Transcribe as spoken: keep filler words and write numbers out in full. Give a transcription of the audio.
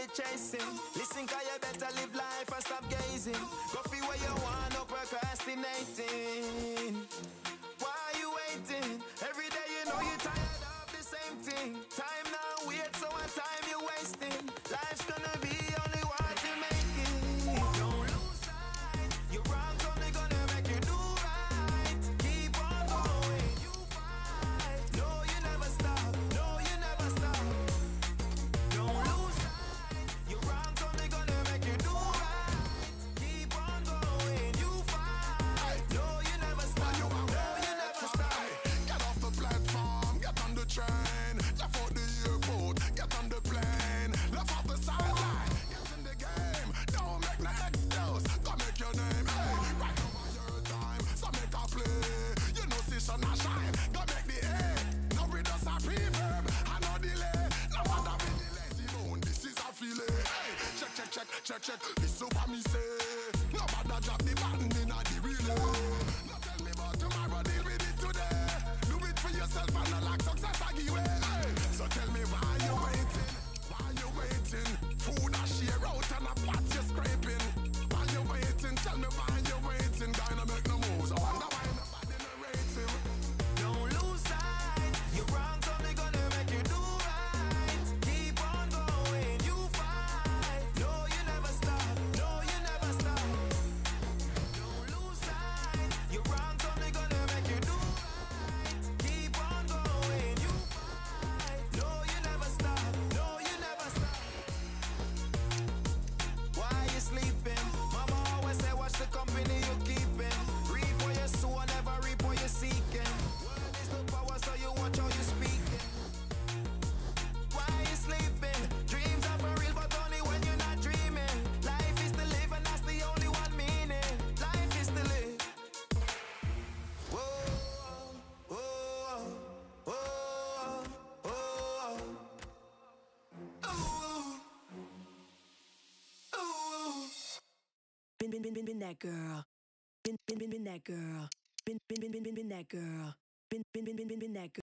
really chasing. Listen, cause you better live life and stop gazing. Go feel where you want, no procrastinating. Why are you waiting? Every day you know you're tired of the same thing. Time now wait, so what time you wasting? Life's gonna be only what you make it. Don't lose sight. You're wrong, only gonna make you do right. Keep on going, you fight. No, you never stop. No, you never stop. Don't lose sight. You're wrong, only gonna make you do right. Keep on going, you fight. No, you never stop. No, you never stop. Get off the platform, get on the train. Left out the airport, get on the plane. Left off the sideline, get in the game. Don't make no excuse, go make your name. Hey, right over your time, so make a play. You know, session a shine, go make the A. No readers a reverb, and no delay. No matter with the lazy bone, this is a feeling. Hey, check, check, check, check, check. Listen what me say. No matter drop the button in a the relay. No tell me about tomorrow, deal with it today. Do it for yourself and not like success I give way. Hey, so tell me why you waiting? Why you waiting? Food a share out and a pot you scraping. Why you waiting? Tell me why you waiting? Gonna make no moves. I wonder why nobody narrates him. Don't lose sight. You're wrong, only gonna make you do right. Keep on going, you fight. No, you never stop. No, you never stop. Don't lose sight. You're wrong, only gonna make you do right. Keep on going, you fight. No, you never stop. No, you never stop. Why you sleeping? Mama always say, watch the company you keeping. Reap what you sow, never reap what you're seeking. Word is the power, so you watch how you speaking. Why you sleeping? Dreams are for real, but only when you're not dreaming. Life is to live, and that's the only one meaning. Life is to live. Whoa, whoa, whoa, whoa, ooh, ooh. Been, been, been, been, been that girl. Been, been, been, been that girl. Been, been, been, been, been, been that girl. Been, been, been, been, been, been that girl.